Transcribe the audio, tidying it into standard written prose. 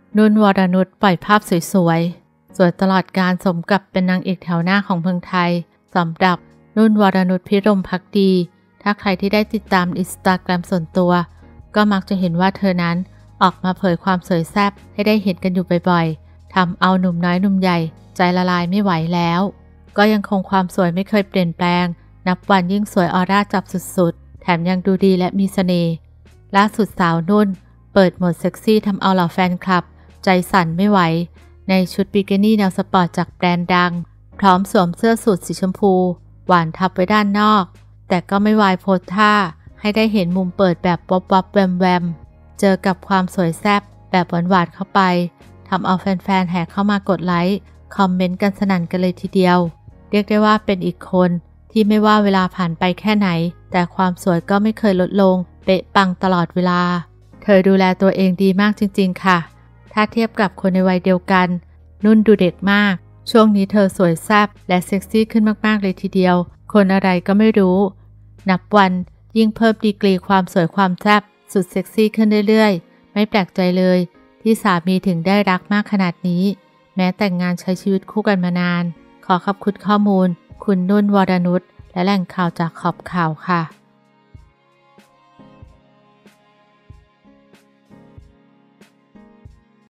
นุ่นวรนุชปล่อยภาพสวยๆสวยตลอดการสมกับเป็นนางเอกแถวหน้าของเมืองไทยสำหรับนุ่นวรนุชพิรมภักดีถ้าใครที่ได้ติดตามอินสตาแกรมส่วนตัวก็มักจะเห็นว่าเธอนั้นออกมาเผยความสวยแซ่บให้ได้เห็นกันอยู่บ่อยๆทำเอาหนุ่มน้อยหนุ่มใหญ่ใจละลายไม่ไหวแล้วก็ยังคงความสวยไม่เคยเปลี่ยนแปลงนับวันยิ่งสวยออร่าจับสุดๆแถมยังดูดีและมีเสน่ห์ล่าสุดสาวนุ่นเปิดโหมดเซ็กซี่ทำเอาเหล่าแฟนคลับใจสั่นไม่ไหวในชุดบิกินี่แนวสปอร์ตจากแบรนด์ดังพร้อมสวมเสื้อสูทสีชมพูหวานทับไว้ด้านนอกแต่ก็ไม่วายโพสท่าให้ได้เห็นมุมเปิดแบบวับวับแวมแวมเจอกับความสวยแซ่บแบบหวานๆเข้าไปทำเอาแฟนๆแห่เข้ามากดไลค์คอมเมนต์กันสนั่นกันเลยทีเดียวเรียกได้ว่าเป็นอีกคนที่ไม่ว่าเวลาผ่านไปแค่ไหนแต่ความสวยก็ไม่เคยลดลงเป๊ะปังตลอดเวลาเธอดูแลตัวเองดีมากจริงๆค่ะถ้าเทียบกับคนในวัยเดียวกันนุ่นดูเด็กมากช่วงนี้เธอสวยแซ่บและเซ็กซี่ขึ้นมากๆเลยทีเดียวคนอะไรก็ไม่รู้นับวันยิ่งเพิ่มดีกรีความสวยความแซ่บสุดเซ็กซี่ขึ้นเรื่อยๆไม่แปลกใจเลยที่สามีถึงได้รักมากขนาดนี้แม้แต่งงานใช้ชีวิตคู่กันมานานขอขอบคุณข้อมูลคุณนุ่นวรนุชและแหล่งข่าวจากขอบข่าวค่ะ